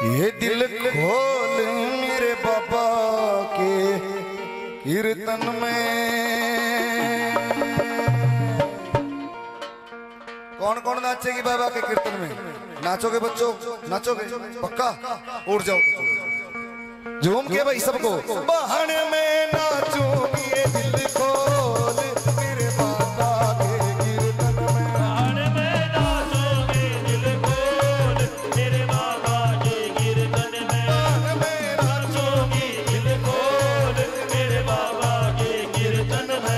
ये दिल खोल मेरे बाबा के कीर्तन में। कौन कौन नाचेगी बाबा के कीर्तन में? नाचोगे बच्चों? नाचोगे पक्का? उड़ जाओ झूम के भाई सबको। बहन में नाचूंगी ये दिल खोल मेरे बाबा के कीर्तन में। बहन में नाचूंगी दिल खोल मेरे बाबा के कीर्तन में। बहन में नाचूंगी दिल खोल मेरे बाबा के कीर्तन में।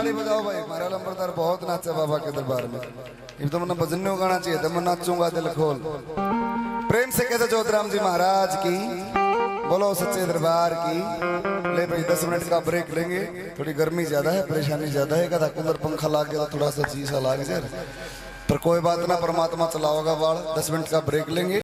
ताली बजाओ भाई, हमारा लंबरदार बहुत नाचा बाबा के दरबार में। ये तो मैंने भजन नहीं गाना चाहिए था, मैं नाचूंगा दिल खोल। प्रेम से कहते जोतराम जी महाराज की, बोलो सच्चे दरबार की। ले भाई 10 मिनट का ब्रेक लेंगे, थोड़ी गर्मी ज्यादा है, परेशानी ज्यादा है, कदा कूलर पंखा लाग गया थोड़ा सा चीज सा लाग जाए, पर कोई बात ना, परमात्मा चलाओगा बाढ़। 10 मिनट का ब्रेक लेंगे।